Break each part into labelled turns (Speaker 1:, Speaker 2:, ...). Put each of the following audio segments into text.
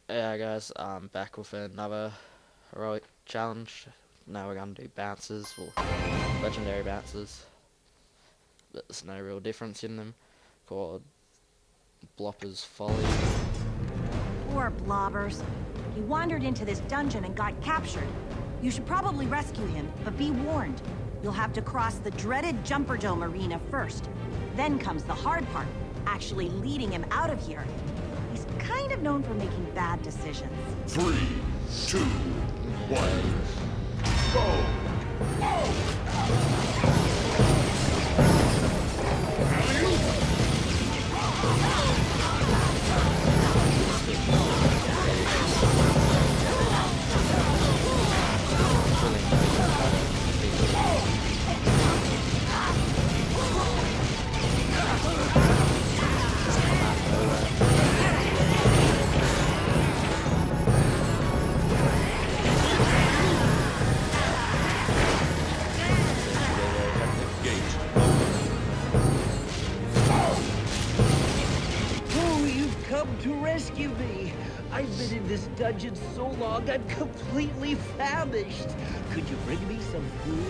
Speaker 1: Yeah, guys, I'm back with another heroic challenge. Now we're gonna do bounces, or legendary bounces. There's no real difference in them. Called Blopper's Folly.
Speaker 2: Poor Blobbers. He wandered into this dungeon and got captured. You should probably rescue him, but be warned. You'll have to cross the dreaded Jumper Dome arena first. Then comes the hard part, actually leading him out of here. He's kind of known for making bad decisions.
Speaker 3: 3, 2, 1, go!
Speaker 4: To rescue me. I've been in this dungeon so long, I'm completely famished. Could you bring me some food?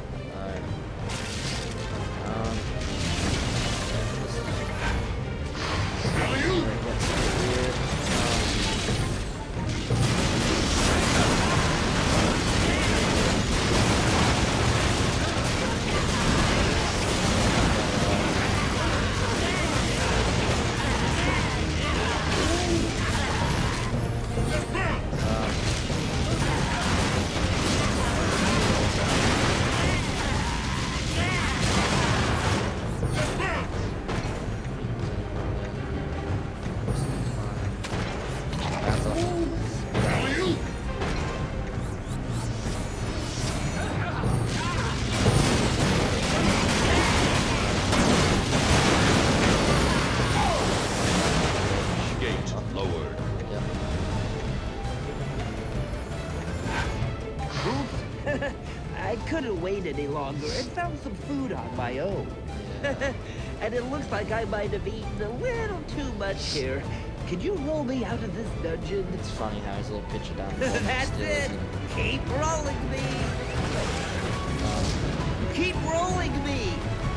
Speaker 4: I couldn't wait any longer and found some food on my own. And it looks like I might have eaten a little too much here. Could you roll me out of this dungeon?
Speaker 1: It's funny how his little picture down there.
Speaker 4: That's it! Keep rolling me! Keep rolling me!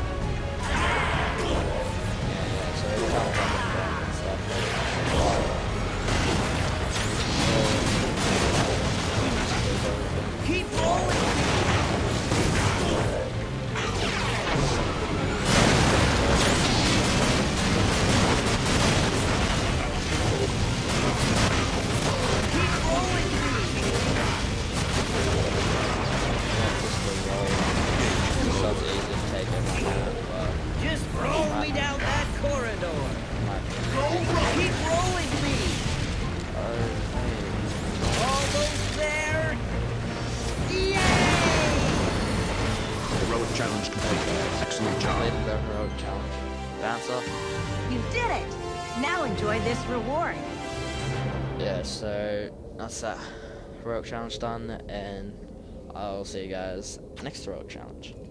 Speaker 1: So it's kind of and stuff.
Speaker 4: Keep rolling! Just roll me down that corridor. Keep rolling me. Almost there. Yay!
Speaker 3: Heroic challenge complete. Excellent job.
Speaker 1: Completed the heroic challenge. Bouncer.
Speaker 2: You did it! Now enjoy this reward.
Speaker 1: Yeah, so that's that heroic challenge done, and I'll see you guys next heroic challenge.